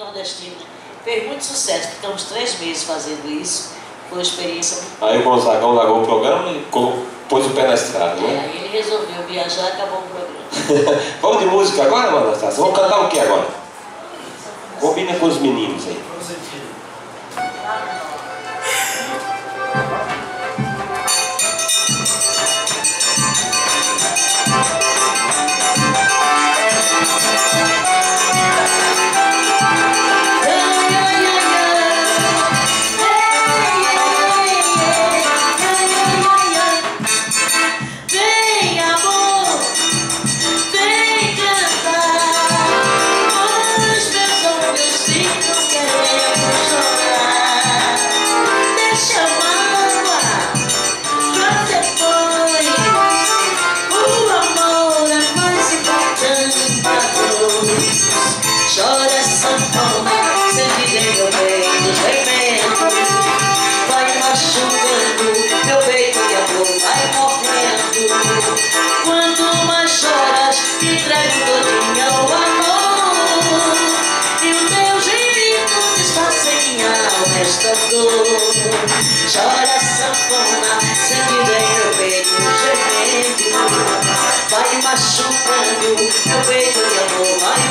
nordestino. Fez muito sucesso, ficamos 3 meses fazendo isso. Foi uma experiência muito... Aí o Gonzagão largou o programa e pôs o pé na estrada, né? Aí ele resolveu viajar e acabou o programa. Vamos de música agora, Mano Anastácio? Vamos cantar o que agora? Combina com os meninos aí. Chora sanfona, sente dentro do peito gemendo. Vai machucando, meu peito de amor vai morrendo. Quanto mais choras, te entrego todinha ao amor. E o teu gemido desfaça em minha alma esta dor. Chora sanfona, sente dentro do peito gemendo. Vai machucando, meu peito de amor vai